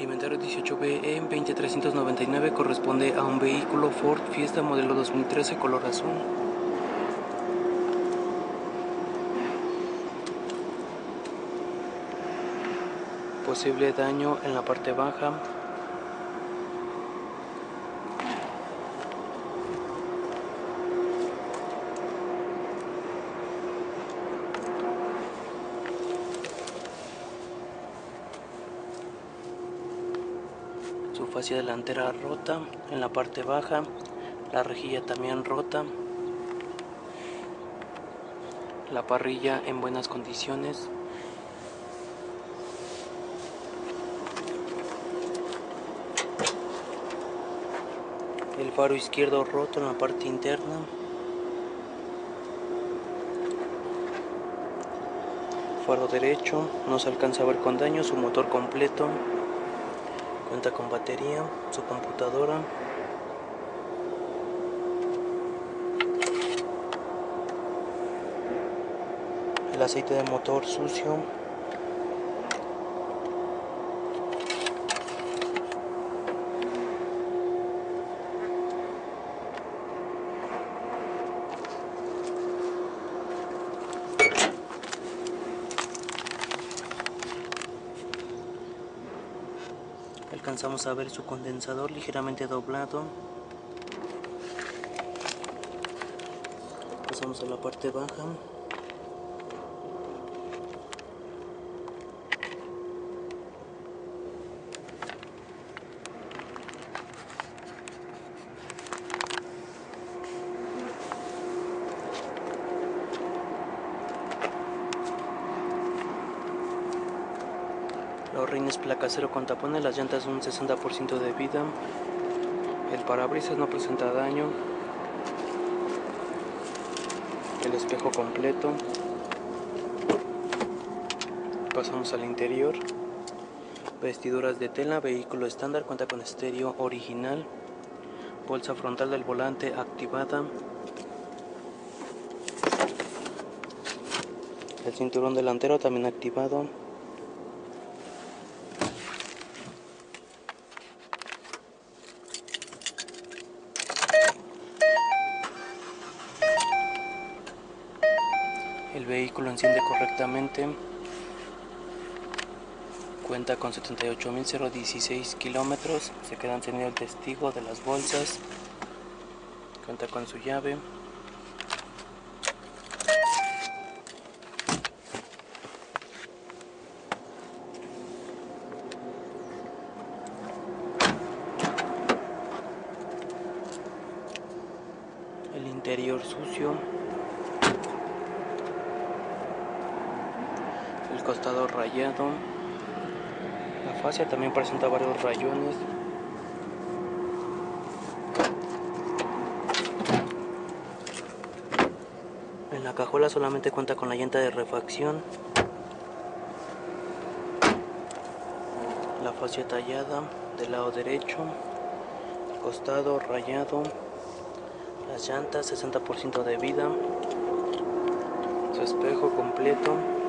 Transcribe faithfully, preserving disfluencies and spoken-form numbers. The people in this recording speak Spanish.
Inventario dieciocho B E veinte trescientos noventa y nueve corresponde a un vehículo Ford Fiesta modelo dos mil trece color azul. Posible daño en la parte baja. Su fascia delantera rota en la parte baja, la rejilla también rota, la parrilla en buenas condiciones, el faro izquierdo roto en la parte interna, faro derecho no se alcanza a ver con daño, su motor completo. Cuenta con batería, su computadora, el aceite de motor sucio, alcanzamos a ver su condensador ligeramente doblado. Pasamos a la parte baja. Los rines placa cero con tapones, las llantas un sesenta por ciento de vida. El parabrisas no presenta daño. El espejo completo. Pasamos al interior. Vestiduras de tela, vehículo estándar, cuenta con estéreo original. Bolsa frontal del volante activada. El cinturón delantero también activado. El vehículo enciende correctamente. Cuenta con setenta y ocho mil dieciséis kilómetros. Se queda encendido el testigo de las bolsas. Cuenta con su llave. El interior sucio. El costado rayado. La fascia también presenta varios rayones. En la cajuela solamente cuenta con la llanta de refacción. La fascia tallada del lado derecho. El costado rayado. Las llantas sesenta por ciento de vida. Su espejo completo.